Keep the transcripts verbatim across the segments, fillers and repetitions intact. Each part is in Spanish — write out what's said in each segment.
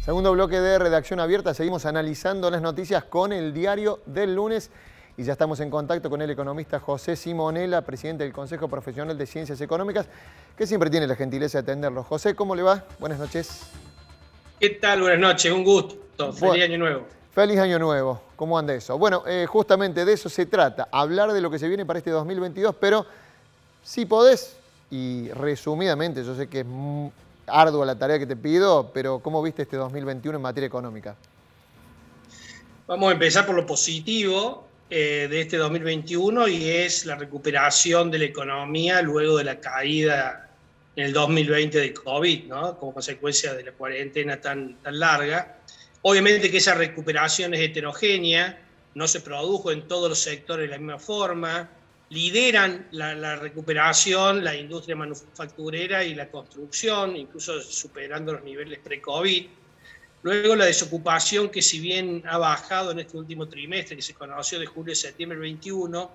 Segundo bloque de Redacción Abierta. Seguimos analizando las noticias con el diario del lunes y ya estamos en contacto con el economista José Simonella, presidente del Consejo Profesional de Ciencias Económicas, que siempre tiene la gentileza de atenderlo. José, ¿cómo le va? Buenas noches. ¿Qué tal? Buenas noches, un gusto. Feliz bueno, año nuevo. Feliz año nuevo. ¿Cómo anda eso? Bueno, eh, justamente de eso se trata, hablar de lo que se viene para este dos mil veintidós, pero si podés, y resumidamente, yo sé que es muy ardua la tarea que te pido, pero ¿cómo viste este dos mil veintiuno en materia económica? Vamos a empezar por lo positivo eh, de este dos mil veintiuno y es la recuperación de la economía luego de la caída en el dos mil veinte de COVID, ¿no? Como consecuencia de la cuarentena tan, tan larga. Obviamente que esa recuperación es heterogénea, no se produjo en todos los sectores de la misma forma. Lideran la, la recuperación la industria manufacturera y la construcción, incluso superando los niveles pre-COVID. Luego la desocupación, que si bien ha bajado en este último trimestre, que se conoció de julio a septiembre del veintiuno,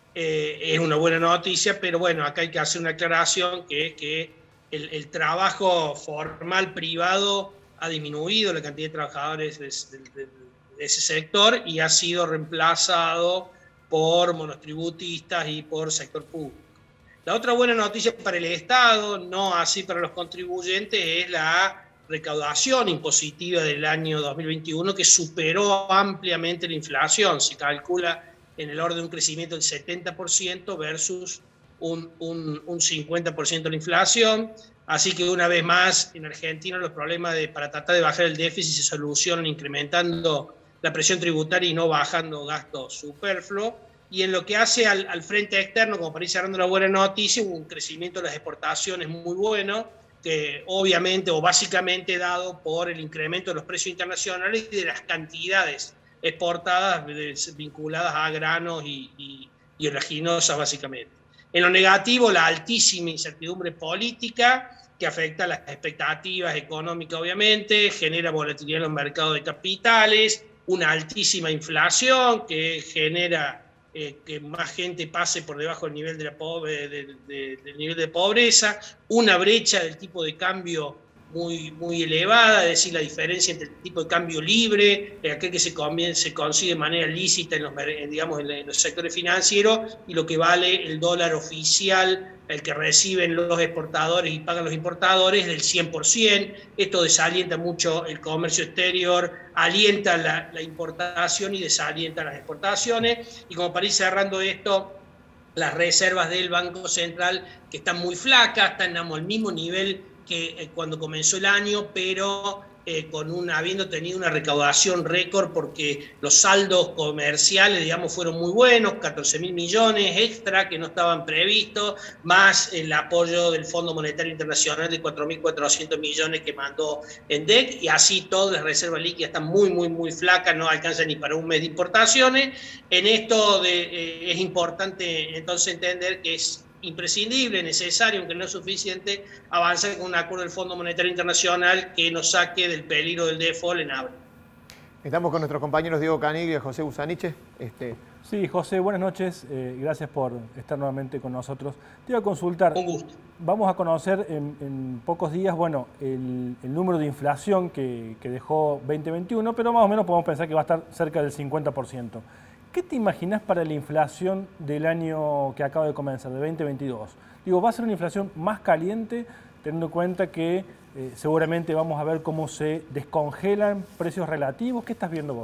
eh, es una buena noticia, pero bueno, acá hay que hacer una aclaración, que es que el, el trabajo formal privado ha disminuido la cantidad de trabajadores de, de, de, de ese sector y ha sido reemplazado por monotributistas y por sector público. La otra buena noticia para el Estado, no así para los contribuyentes, es la recaudación impositiva del año dos mil veintiuno, que superó ampliamente la inflación. Se calcula en el orden de un crecimiento del setenta por ciento versus un, un, un cincuenta por ciento de la inflación. Así que una vez más, en Argentina los problemas de, para tratar de bajar el déficit se solucionan incrementando la presión tributaria y no bajando gastos superfluos. Y en lo que hace al, al frente externo, como para ir cerrando la buena noticia, hubo un crecimiento de las exportaciones muy bueno, que obviamente o básicamente dado por el incremento de los precios internacionales y de las cantidades exportadas vinculadas a granos y, y, y oleaginosas básicamente. En lo negativo, la altísima incertidumbre política, que afecta a las expectativas económicas obviamente, genera volatilidad en los mercados de capitales, una altísima inflación que genera eh, que más gente pase por debajo del nivel de, la pobre, de, de, del nivel de pobreza, una brecha del tipo de cambio muy, muy elevada, es decir, la diferencia entre el tipo de cambio libre, eh, aquel que se, se consigue de manera lícita en los, digamos, en los sectores financieros, y lo que vale el dólar oficial, el que reciben los exportadores y pagan los importadores, del cien por ciento. Esto desalienta mucho el comercio exterior, alienta la, la importación y desalienta las exportaciones. Y como para ir cerrando esto, las reservas del Banco Central, que están muy flacas, están al mismo nivel que eh, cuando comenzó el año, pero eh, con una, habiendo tenido una recaudación récord, porque los saldos comerciales, digamos, fueron muy buenos, catorce mil millones extra que no estaban previstos, más el apoyo del Fondo Monetario Internacional de cuatro mil cuatrocientos millones que mandó en D E C, y así todas las reservas líquidas están muy, muy, muy flacas, no alcanzan ni para un mes de importaciones. En esto de, eh, es importante entonces entender que es imprescindible, necesario, aunque no es suficiente, avanzar con un acuerdo del Fondo Monetario Internacional que nos saque del peligro del default en abril. Estamos con nuestros compañeros Diego Caniglia y José Usaniche. Este... Sí, José, buenas noches. Eh, gracias por estar nuevamente con nosotros. Te iba a consultar. Un gusto. Vamos a conocer en, en pocos días, bueno, el, el número de inflación que, que dejó veinte veintiuno, pero más o menos podemos pensar que va a estar cerca del cincuenta por ciento. ¿Qué te imaginas para la inflación del año que acaba de comenzar, de veinte veintidós? Digo, ¿va a ser una inflación más caliente, teniendo en cuenta que eh, seguramente vamos a ver cómo se descongelan precios relativos? ¿Qué estás viendo vos?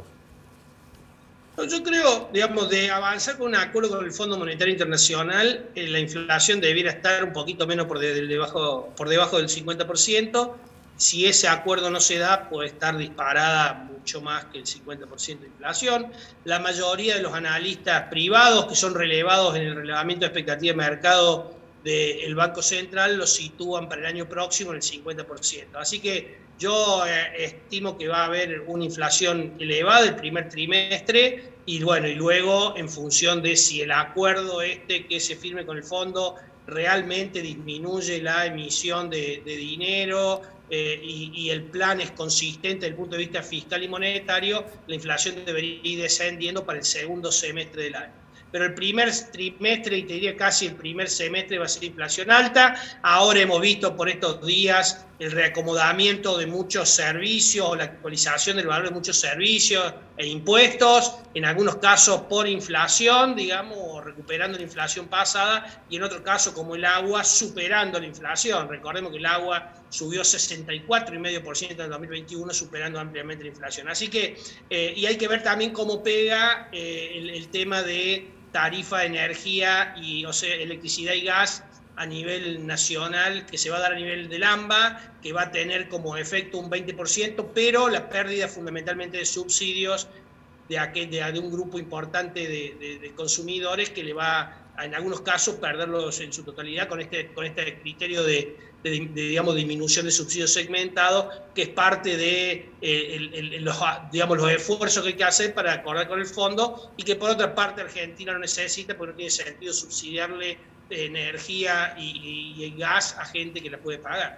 Yo creo, digamos, de avanzar con un acuerdo con el Fondo Monetario Internacional, eh, la inflación debiera estar un poquito menos por, de, de debajo, por debajo del cincuenta por ciento. Si ese acuerdo no se da, puede estar disparada mucho más que el cincuenta por ciento de inflación. La mayoría de los analistas privados que son relevados en el relevamiento de expectativa de mercado del Banco Central lo sitúan para el año próximo en el cincuenta por ciento. Así que yo eh, estimo que va a haber una inflación elevada el primer trimestre y, bueno, y luego en función de si el acuerdo este que se firme con el fondo realmente disminuye la emisión de, de dinero, Eh, y, y el plan es consistente desde el punto de vista fiscal y monetario, la inflación debería ir descendiendo para el segundo semestre del año. pero el primer trimestre y te diría casi el primer semestre va a ser inflación alta. Ahora hemos visto por estos días el reacomodamiento de muchos servicios o la actualización del valor de muchos servicios e impuestos, en algunos casos por inflación, digamos, o recuperando la inflación pasada, y en otro caso, como el agua, superando la inflación. Recordemos que el agua subió sesenta y cuatro coma cinco por ciento en el dos mil veintiuno, superando ampliamente la inflación. Así que, eh, y hay que ver también cómo pega eh, el, el tema de tarifa de energía, y, o sea, electricidad y gas a nivel nacional, que se va a dar a nivel del AMBA, que va a tener como efecto un veinte por ciento, pero la pérdida fundamentalmente de subsidios de, aquel, de, de un grupo importante de, de, de consumidores que le va a, en algunos casos, perderlos en su totalidad con este, con este criterio de, de, de digamos, disminución de subsidios segmentados, que es parte de eh, el, el, los, digamos, los esfuerzos que hay que hacer para acordar con el fondo, y que por otra parte Argentina no necesita, porque no tiene sentido subsidiarle energía y, y, y gas a gente que la puede pagar.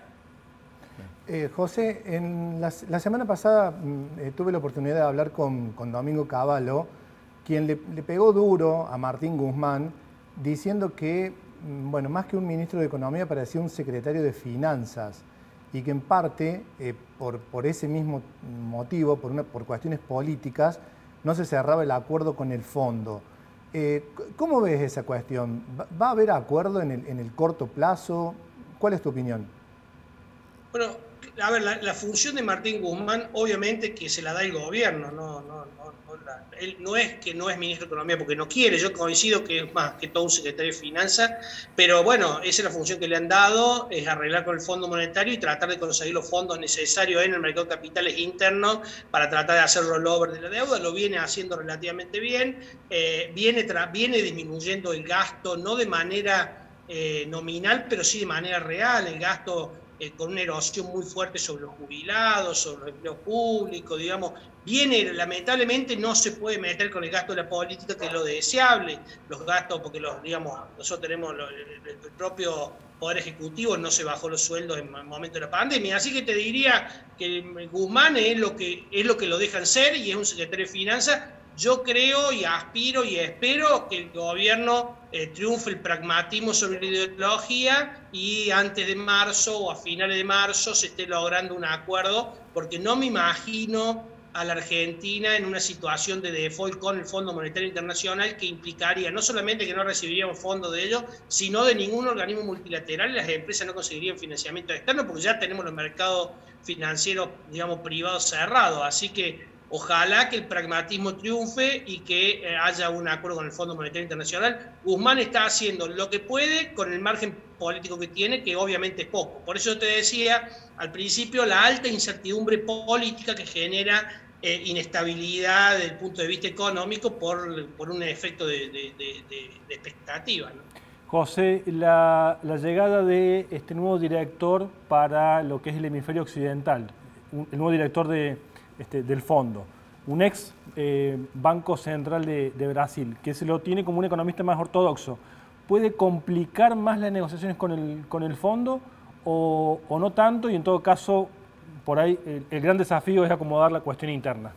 Eh, José, en la, la semana pasada eh, tuve la oportunidad de hablar con, con Domingo Cavallo, quien le, le pegó duro a Martín Guzmán, diciendo que, bueno, más que un ministro de Economía parecía un secretario de Finanzas, y que en parte, eh, por, por ese mismo motivo, por, una, por cuestiones políticas, no se cerraba el acuerdo con el fondo. Eh, ¿Cómo ves esa cuestión? ¿Va a haber acuerdo en el, en el corto plazo? ¿Cuál es tu opinión? Bueno, a ver, la, la función de Martín Guzmán, obviamente que se la da el gobierno, no, no, no, no, la, él no es que no es ministro de Economía porque no quiere, yo coincido que es más que todo un secretario de Finanzas, pero bueno, esa es la función que le han dado, es arreglar con el Fondo Monetario y tratar de conseguir los fondos necesarios en el mercado de capitales interno para tratar de hacer rollover de la deuda. Lo viene haciendo relativamente bien, eh, viene, tra viene disminuyendo el gasto, no de manera eh, nominal, pero sí de manera real, el gasto Eh, con una erosión muy fuerte sobre los jubilados, sobre los empleos públicos, digamos, viene, lamentablemente no se puede meter con el gasto de la política, que es lo deseable, los gastos, porque los, digamos, nosotros tenemos lo, el, el propio Poder Ejecutivo no se bajó los sueldos en el momento de la pandemia, así que te diría que Guzmán es lo que, es lo que lo dejan ser y es un secretario de Finanzas. Yo creo y aspiro y espero que el gobierno eh, triunfe el pragmatismo sobre la ideología y antes de marzo o a finales de marzo se esté logrando un acuerdo, porque no me imagino a la Argentina en una situación de default con el Fondo Monetario Internacional, que implicaría no solamente que no recibiríamos fondos de ellos, sino de ningún organismo multilateral, y las empresas no conseguirían financiamiento externo porque ya tenemos los mercados financieros, digamos, privados cerrados. Así que ojalá que el pragmatismo triunfe y que eh, haya un acuerdo con el Fondo Monetario Internacional. Guzmán está haciendo lo que puede con el margen político que tiene, que obviamente es poco. Por eso te decía al principio la alta incertidumbre política que genera eh, inestabilidad desde el punto de vista económico por, por un efecto de, de, de, de, de expectativa, ¿no? José, la, la llegada de este nuevo director para lo que es el hemisferio occidental, un, el nuevo director de Este, del fondo, un ex eh, Banco Central de, de Brasil, que se lo tiene como un economista más ortodoxo, ¿puede complicar más las negociaciones con el, con el fondo o, o no tanto? Y en todo caso, por ahí el, el gran desafío es acomodar la cuestión interna.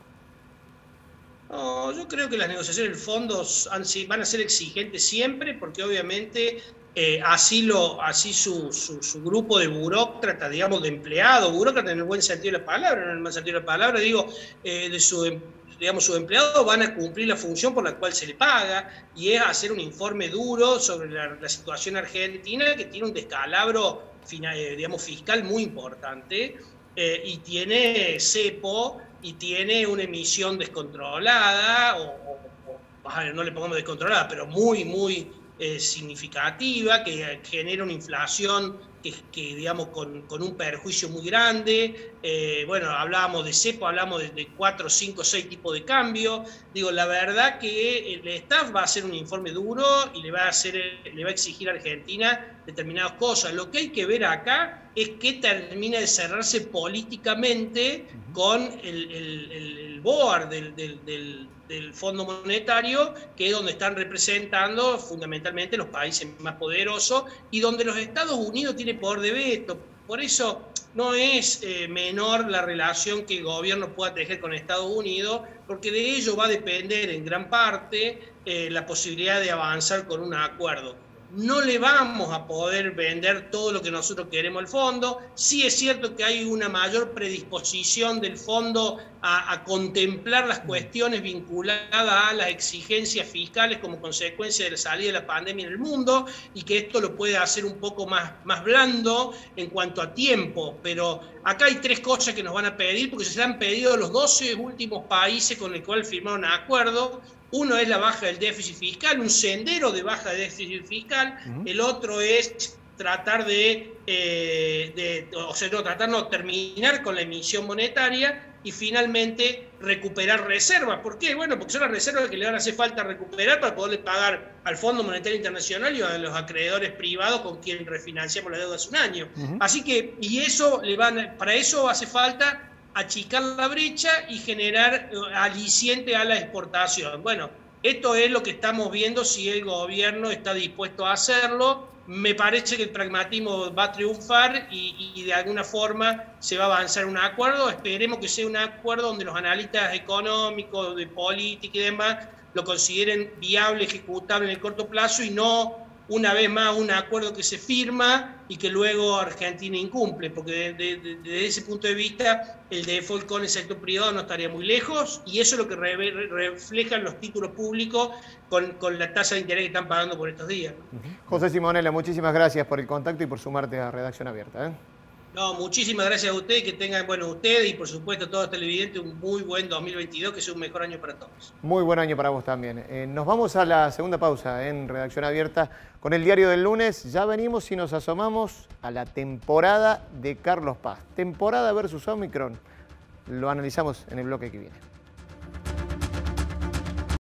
No, yo creo que las negociaciones del fondo han, van a ser exigentes siempre, porque obviamente eh, así, lo, así su, su, su grupo de burócratas, digamos, de empleados, burócratas en el buen sentido de la palabra, no en el mal sentido de la palabra, digo, eh, de su, digamos, sus empleados van a cumplir la función por la cual se le paga, y es hacer un informe duro sobre la, la situación argentina, que tiene un descalabro eh, digamos, fiscal muy importante, eh, y tiene cepo, y tiene una emisión descontrolada, o, o, o no le pongamos descontrolada, pero muy, muy eh, significativa, que genera una inflación que, que digamos, con, con un perjuicio muy grande. Eh, bueno, hablábamos de cepo, hablamos de, de cuatro, cinco, seis tipos de cambio. Digo, la verdad que el staff va a hacer un informe duro y le va a, hacer, le va a exigir a Argentina determinadas cosas. Lo que hay que ver acá es que termina de cerrarse políticamente con el, el, el, el board del, del, del, del Fondo Monetario, que es donde están representando fundamentalmente los países más poderosos y donde los Estados Unidos tienen poder de veto. Por eso no es eh, menor la relación que el gobierno pueda tejer con Estados Unidos, porque de ello va a depender en gran parte eh, la posibilidad de avanzar con un acuerdo. No le vamos a poder vender todo lo que nosotros queremos al fondo. Sí es cierto que hay una mayor predisposición del fondo a, a contemplar las cuestiones vinculadas a las exigencias fiscales como consecuencia de la salida de la pandemia en el mundo, y que esto lo puede hacer un poco más, más blando en cuanto a tiempo. Pero acá hay tres cosas que nos van a pedir, porque se han pedido los doce últimos países con los cuales firmaron acuerdos. Uno es la baja del déficit fiscal, un sendero de baja de déficit fiscal. Uh-huh. El otro es tratar de, eh, de o sea, no, tratar de terminar con la emisión monetaria y finalmente recuperar reservas. ¿Por qué? Bueno, porque son las reservas que le van a hacer falta recuperar para poderle pagar al Fondo Monetario Internacional y a los acreedores privados con quien refinanciamos la deuda hace un año. Uh-huh. Así que, y eso le van, para eso hace falta achicar la brecha y generar aliciente a la exportación. Bueno, esto es lo que estamos viendo si el gobierno está dispuesto a hacerlo. Me parece que el pragmatismo va a triunfar y, y de alguna forma se va a avanzar un acuerdo. Esperemos que sea un acuerdo donde los analistas económicos, de política y demás lo consideren viable, ejecutable en el corto plazo, y no una vez más un acuerdo que se firma y que luego Argentina incumple, porque desde de, de, de ese punto de vista el default con el sector privado no estaría muy lejos, y eso es lo que re, re, reflejan los títulos públicos con, con la tasa de interés que están pagando por estos días. Uh-huh. José Simonella, muchísimas gracias por el contacto y por sumarte a Redacción Abierta, ¿eh? No, muchísimas gracias a ustedes, que tengan, bueno, ustedes y por supuesto a todos los televidentes, un muy buen dos mil veintidós, que sea un mejor año para todos. Muy buen año para vos también. Eh, nos vamos a la segunda pausa en Redacción Abierta con el diario del lunes. Ya venimos y nos asomamos a la temporada de Carlos Paz. Temporada versus Omicron. Lo analizamos en el bloque que viene.